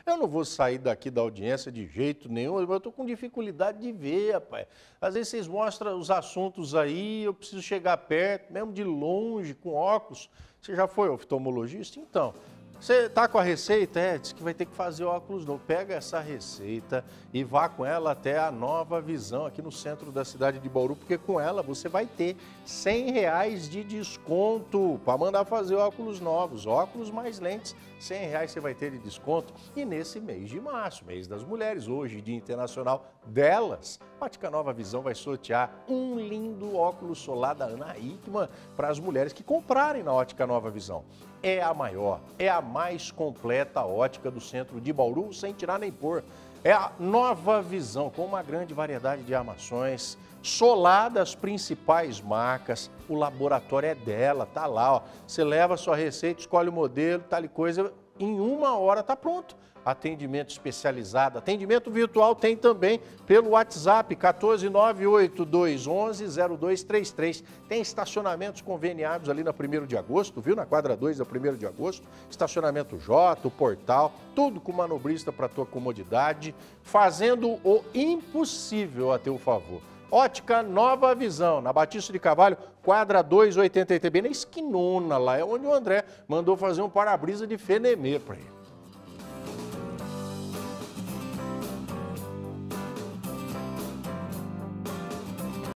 Eu não vou sair daqui da audiência de jeito nenhum, eu estou com dificuldade de ver, rapaz. Às vezes vocês mostram os assuntos aí, eu preciso chegar perto, mesmo de longe, com óculos. Você já foi oftalmologista? Então, você está com a receita? Diz que vai ter que fazer óculos novo. Pega essa receita e vá com ela até a Nova Visão, aqui no centro da cidade de Bauru, porque com ela você vai ter R$100 de desconto para mandar fazer óculos novos, óculos mais lentes. R$100 você vai ter de desconto. E nesse mês de março, mês das mulheres, hoje, Dia Internacional delas, Ótica Nova Visão vai sortear um lindo óculos solar da Ana Hickman para as mulheres que comprarem na Ótica Nova Visão. É a maior, é a mais completa ótica do centro de Bauru, sem tirar nem pôr. É a Nova Visão, com uma grande variedade de armações, solar das principais marcas. O laboratório é dela, tá lá, ó. Você leva a sua receita, escolhe o modelo, tal e coisa, em 1 hora tá pronto. Atendimento especializado, atendimento virtual tem também pelo WhatsApp 14982110233. Tem estacionamentos conveniados ali na 1º de agosto, viu? Na quadra 2 da 1º de agosto. Estacionamento J, o portal, tudo com manobrista para tua comodidade, fazendo o impossível a teu favor. Ótica Nova Visão, na Batista de Carvalho, quadra 283, bem na esquinona lá, é onde o André mandou fazer um para-brisa de Fenemê para ele.